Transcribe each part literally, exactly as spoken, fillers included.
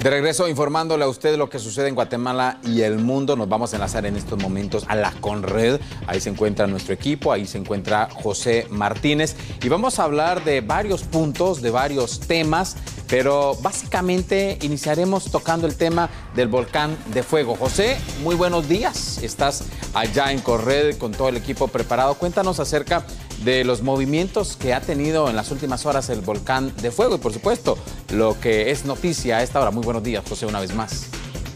De regreso informándole a usted lo que sucede en Guatemala y el mundo. Nos vamos a enlazar en estos momentos a la Conred. Ahí se encuentra nuestro equipo, ahí se encuentra José Martínez. Y vamos a hablar de varios puntos, de varios temas, pero básicamente iniciaremos tocando el tema del volcán de fuego. José, muy buenos días. Estás allá en Conred con todo el equipo preparado. Cuéntanos acerca de los movimientos que ha tenido en las últimas horas el volcán de fuego y, por supuesto, lo que es noticia a esta hora. Muy buenos días, José, una vez más.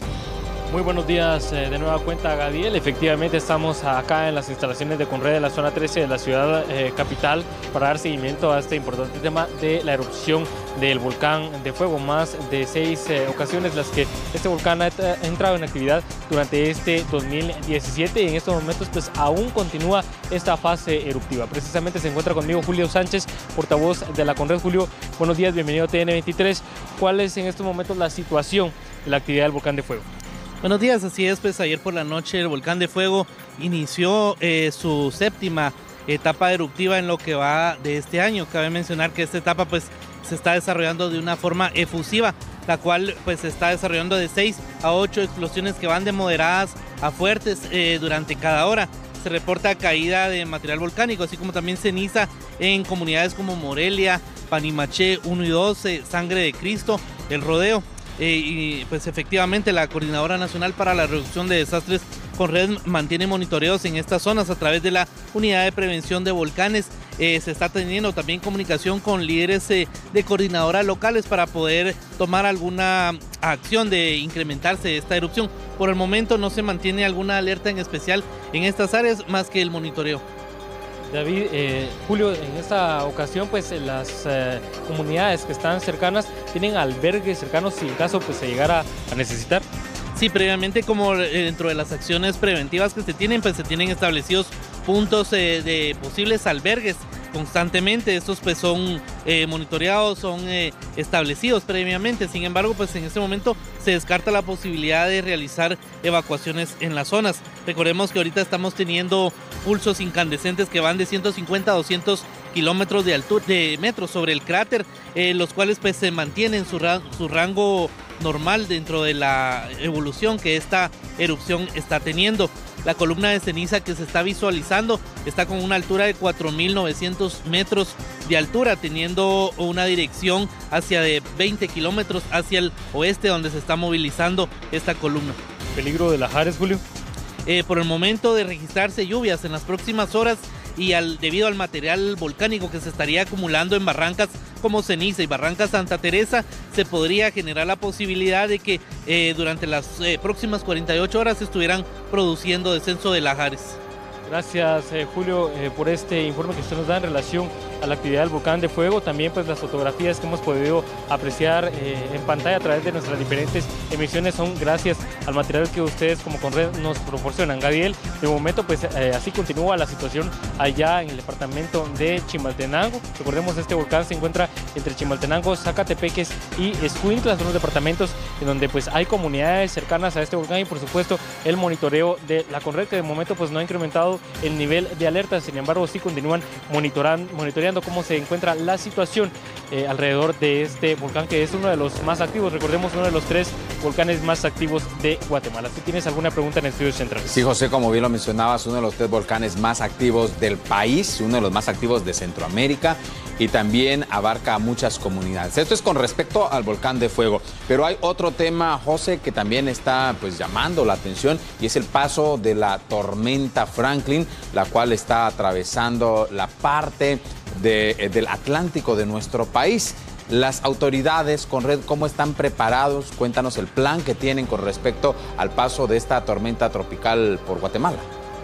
Muy buenos días eh, de nueva cuenta, Gadiel. Efectivamente estamos acá en las instalaciones de Conred de la zona trece de la ciudad eh, capital para dar seguimiento a este importante tema de la erupción del volcán de fuego. Más de seis eh, ocasiones las que este volcán ha, ha entrado en actividad durante este dos mil diecisiete y en estos momentos pues aún continúa esta fase eruptiva. Precisamente se encuentra conmigo Julio Sánchez, portavoz de la Conred. Julio, buenos días, bienvenido a T N veintitrés. ¿Cuál es en estos momentos la situación de la actividad del volcán de fuego? Buenos días, así es, pues ayer por la noche el volcán de fuego inició eh, su séptima etapa eruptiva en lo que va de este año. Cabe mencionar que esta etapa pues se está desarrollando de una forma efusiva, la cual pues se está desarrollando de seis a ocho explosiones que van de moderadas a fuertes eh, durante cada hora. Se reporta caída de material volcánico, así como también ceniza en comunidades como Morelia, Panimaché uno y dos, eh, Sangre de Cristo, El Rodeo. Eh, y pues efectivamente la Coordinadora Nacional para la Reducción de Desastres Conred mantiene monitoreos en estas zonas a través de la Unidad de Prevención de Volcanes. Eh, se está teniendo también comunicación con líderes eh, de coordinadoras locales para poder tomar alguna acción de incrementarse esta erupción. Por el momento no se mantiene alguna alerta en especial en estas áreas más que el monitoreo. David, eh, Julio, en esta ocasión pues las eh, comunidades que están cercanas tienen albergues cercanos si en caso pues se llegara a necesitar. Sí, previamente como dentro de las acciones preventivas que se tienen, pues se tienen establecidos puntos eh, de posibles albergues constantemente. Estos pues son eh, monitoreados, son eh, establecidos previamente. Sin embargo, pues en este momento se descarta la posibilidad de realizar evacuaciones en las zonas. Recordemos que ahorita estamos teniendo pulsos incandescentes que van de ciento cincuenta a doscientos kilómetros de altura, de metros sobre el cráter, eh, los cuales pues se mantienen su, ra su rango normal dentro de la evolución que esta erupción está teniendo. La columna de ceniza que se está visualizando está con una altura de cuatro mil novecientos metros de altura, teniendo una dirección hacia de veinte kilómetros hacia el oeste, donde se está movilizando esta columna. ¿Peligro de lahares, Julio? Eh, por el momento de registrarse lluvias en las próximas horas y al, debido al material volcánico que se estaría acumulando en barrancas como Ceniza y Barranca Santa Teresa, se podría generar la posibilidad de que eh, durante las eh, próximas cuarenta y ocho horas estuvieran produciendo descenso de lahares. Gracias, eh, Julio, eh, por este informe que usted nos da en relación a la actividad del volcán de fuego. También pues las fotografías que hemos podido apreciar eh, en pantalla a través de nuestras diferentes emisiones son gracias al material que ustedes como Conred nos proporcionan. Gadiel, de momento pues eh, así continúa la situación allá en el departamento de Chimaltenango. Recordemos, este volcán se encuentra entre Chimaltenango, Zacatepeques y Escuintla, son los departamentos en donde pues hay comunidades cercanas a este volcán y por supuesto el monitoreo de la Conred, que de momento pues no ha incrementado el nivel de alerta. Sin embargo, sí continúan monitoreando, monitoreando cómo se encuentra la situación eh, alrededor de este volcán, que es uno de los más activos. Recordemos, uno de los tres volcanes más activos de Guatemala. Si tienes alguna pregunta en Estudios Centrales. Sí, José, como bien lo mencionabas, uno de los tres volcanes más activos del país, uno de los más activos de Centroamérica y también abarca muchas comunidades. Esto es con respecto al volcán de fuego. Pero hay otro tema, José, que también está pues llamando la atención y es el paso de la tormenta Franklin, la cual está atravesando la parte de, del Atlántico de nuestro país. Las autoridades, Conred, ¿cómo están preparados? Cuéntanos el plan que tienen con respecto al paso de esta tormenta tropical por Guatemala.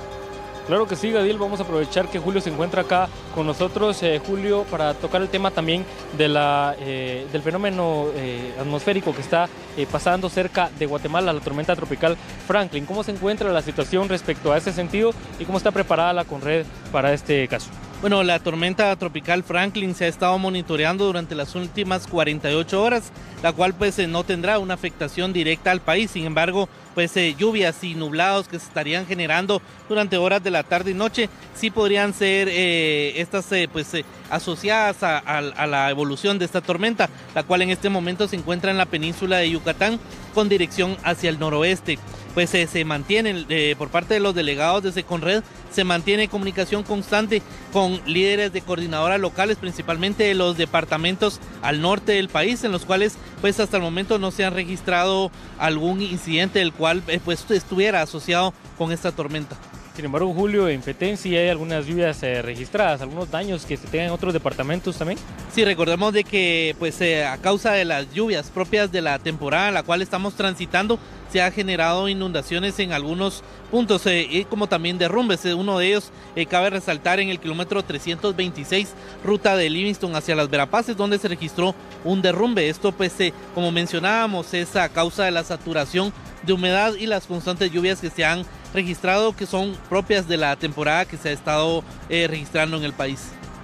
Claro que sí, Gadiel, vamos a aprovechar que Julio se encuentra acá con nosotros, eh, Julio, para tocar el tema también de la, eh, del fenómeno eh, atmosférico que está eh, pasando cerca de Guatemala, la tormenta tropical Franklin. ¿Cómo se encuentra la situación respecto a ese sentido y cómo está preparada la Conred para este caso? Bueno, la tormenta tropical Franklin se ha estado monitoreando durante las últimas cuarenta y ocho horas, la cual pues no tendrá una afectación directa al país. Sin embargo, pues eh, lluvias y nublados que se estarían generando durante horas de la tarde y noche, sí podrían ser eh, estas eh, pues eh, asociadas a, a, a la evolución de esta tormenta, la cual en este momento se encuentra en la península de Yucatán con dirección hacia el noroeste. Pues eh, se mantienen eh, por parte de los delegados de Seconred, se mantiene comunicación constante con líderes de coordinadoras locales, principalmente de los departamentos al norte del país, en los cuales pues hasta el momento no se han registrado algún incidente del cual eh, pues estuviera asociado con esta tormenta. Sin embargo, Julio, en Petén sí hay algunas lluvias eh, registradas, algunos daños que se tengan en otros departamentos también. Sí, recordemos de que pues eh, a causa de las lluvias propias de la temporada en la cual estamos transitando, se ha generado inundaciones en algunos puntos eh, y como también derrumbes. Uno de ellos eh, cabe resaltar en el kilómetro trescientos veintiséis, ruta de Livingston hacia Las Verapaces, donde se registró un derrumbe. Esto pues eh, como mencionábamos es a causa de la saturación de humedad y las constantes lluvias que se han registrado, que son propias de la temporada que se ha estado eh, registrando en el país.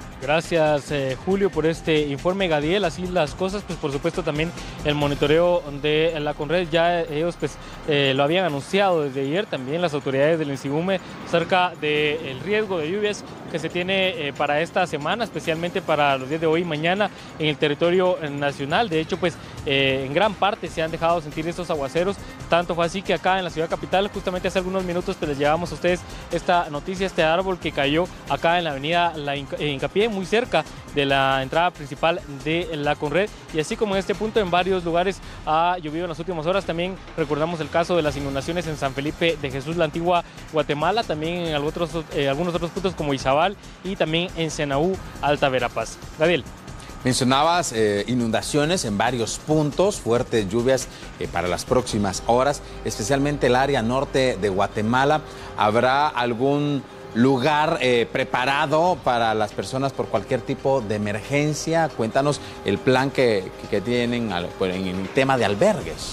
Gracias eh, Julio por este informe, Gadiel. Así las cosas, pues por supuesto también el monitoreo de la Conred, ya ellos pues eh, lo habían anunciado desde ayer, también las autoridades del INSIGUME, cerca del riesgo de lluvias que se tiene eh, para esta semana, especialmente para los días de hoy y mañana en el territorio nacional. De hecho pues eh, en gran parte se han dejado sentir estos aguaceros, tanto fue así que acá en la ciudad capital, justamente hace algunos minutos pues les llevamos a ustedes esta noticia, este árbol que cayó acá en la avenida La Hincapié, muy cerca de la entrada principal de la Conred, y así como en este punto en varios lugares ha llovido en las últimas horas. También recordamos el caso de las inundaciones en San Felipe de Jesús, la antigua Guatemala, también en algunos otros, eh, algunos otros puntos como Izabal y también en Senaú, Alta Verapaz. Gabriel. Mencionabas eh, inundaciones en varios puntos, fuertes lluvias eh, para las próximas horas, especialmente el área norte de Guatemala. ¿Habrá algún lugar eh, preparado para las personas por cualquier tipo de emergencia? Cuéntanos el plan que, que tienen en el tema de albergues.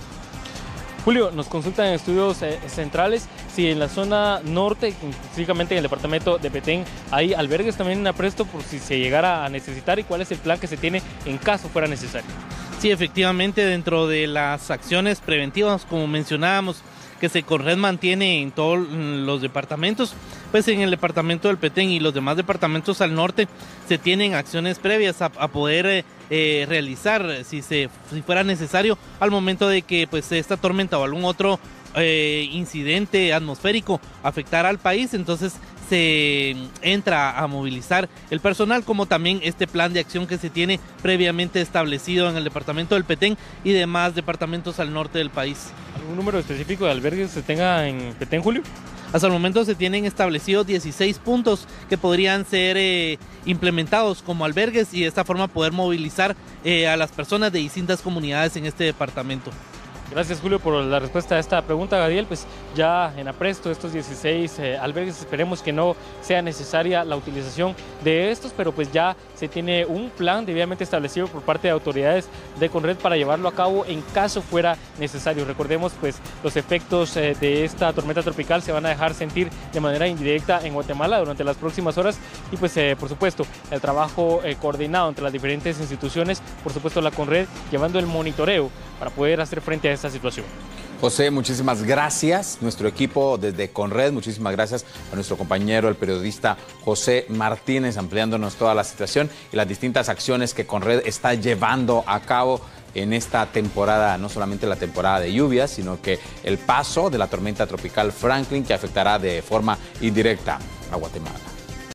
Julio, nos consultan en estudios eh, centrales si en la zona norte, específicamente en el departamento de Petén, hay albergues también en apresto por si se llegara a necesitar, y cuál es el plan que se tiene en caso fuera necesario. Sí, efectivamente, dentro de las acciones preventivas, como mencionábamos, que Seconred mantiene en todos los departamentos, pues en el departamento del Petén y los demás departamentos al norte se tienen acciones previas a, a poder eh, realizar si, se, si fuera necesario al momento de que pues esta tormenta o algún otro eh, incidente atmosférico afectara al país. Entonces se entra a movilizar el personal, como también este plan de acción que se tiene previamente establecido en el departamento del Petén y demás departamentos al norte del país. ¿Algún número específico de albergues se tenga en Petén, Julio? Hasta el momento se tienen establecidos dieciséis puntos que podrían ser eh, implementados como albergues y de esta forma poder movilizar eh, a las personas de distintas comunidades en este departamento. Gracias, Julio, por la respuesta a esta pregunta, Gadiel. Pues ya en apresto estos dieciséis eh, albergues, esperemos que no sea necesaria la utilización de estos, pero pues ya se tiene un plan debidamente establecido por parte de autoridades de Conred para llevarlo a cabo en caso fuera necesario. Recordemos pues los efectos eh, de esta tormenta tropical se van a dejar sentir de manera indirecta en Guatemala durante las próximas horas, y pues eh, por supuesto el trabajo eh, coordinado entre las diferentes instituciones, por supuesto la Conred llevando el monitoreo para poder hacer frente a esta situación. José, muchísimas gracias. Nuestro equipo desde Conred, muchísimas gracias a nuestro compañero, el periodista José Martínez, ampliándonos toda la situación y las distintas acciones que Conred está llevando a cabo en esta temporada, no solamente la temporada de lluvias, sino que el paso de la tormenta tropical Franklin, que afectará de forma indirecta a Guatemala.